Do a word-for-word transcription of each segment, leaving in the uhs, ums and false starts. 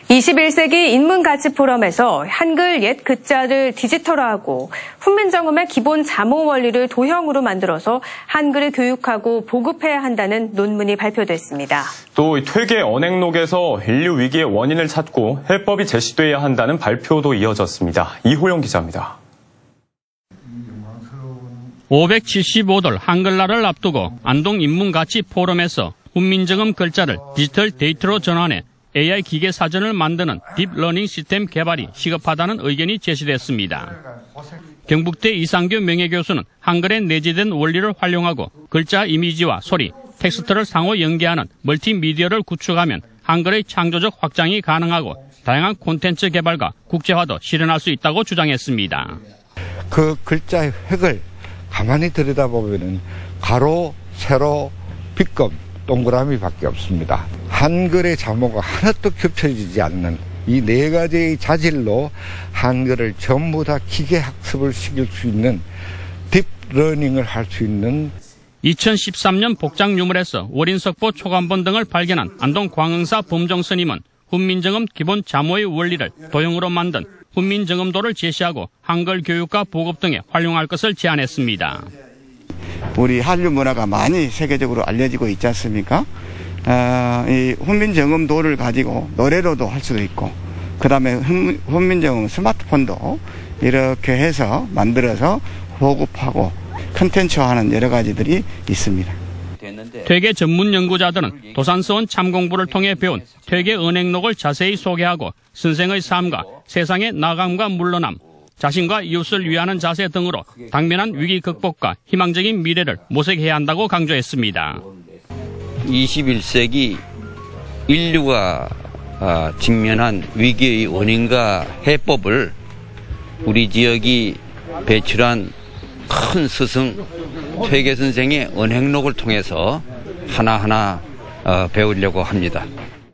이십일 세기 인문가치 포럼에서 한글 옛 글자를 디지털화하고 훈민정음의 기본 자모 원리를 도형으로 만들어서 한글을 교육하고 보급해야 한다는 논문이 발표됐습니다. 또 퇴계 언행록에서 인류 위기의 원인을 찾고 해법이 제시돼야 한다는 발표도 이어졌습니다. 이호영 기자입니다. 오백칠십오 돌 한글날을 앞두고 안동 인문가치 포럼에서 훈민정음 글자를 디지털 데이터로 전환해 에이아이 기계 사전을 만드는 딥러닝 시스템 개발이 시급하다는 의견이 제시됐습니다. 경북대 이상규 명예교수는 한글에 내재된 원리를 활용하고 글자 이미지와 소리, 텍스트를 상호 연계하는 멀티미디어를 구축하면 한글의 창조적 확장이 가능하고 다양한 콘텐츠 개발과 국제화도 실현할 수 있다고 주장했습니다. 그 글자의 획을 가만히 들여다보면 가로, 세로, 빗금, 동그라미밖에 없습니다. 한글의 자모가 하나도 겹쳐지지 않는 이 네 가지의 자질로 한글을 전부 다 기계 학습을 시킬 수 있는 딥러닝을 할 수 있는 이천십삼 년 복장 유물에서 월인석보 초간본 등을 발견한 안동 광흥사 범정 스님은 훈민정음 기본 자모의 원리를 도형으로 만든 훈민정음도를 제시하고 한글 교육과 보급 등에 활용할 것을 제안했습니다. 우리 한류 문화가 많이 세계적으로 알려지고 있지 않습니까? 어, 이 훈민정음도를 가지고 노래로도 할 수도 있고, 그 다음에 훈민정음 스마트폰도 이렇게 해서 만들어서 보급하고 컨텐츠화하는 여러 가지들이 있습니다. 퇴계 전문 연구자들은 도산서원 참공부를 통해 배운 퇴계 은행록을 자세히 소개하고 선생의 삶과 세상의 나감과 물러남, 자신과 이웃을 위하는 자세 등으로 당면한 위기 극복과 희망적인 미래를 모색해야 한다고 강조했습니다. 이십일 세기 인류가 직면한 위기의 원인과 해법을 우리 지역이 배출한 큰 스승 퇴계 선생의 은행록을 통해서 하나하나 배우려고 합니다.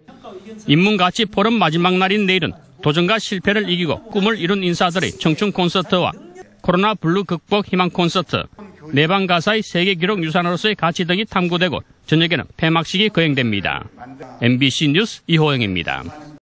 인문가치 포럼 마지막 날인 내일은 도전과 실패를 이기고 꿈을 이룬 인사들의 청춘 콘서트와 코로나 블루 극복 희망 콘서트, 내방 가사의 세계 기록 유산으로서의 가치 등이 탐구되고 저녁에는 폐막식이 거행됩니다. 엠비씨 뉴스 이호영입니다.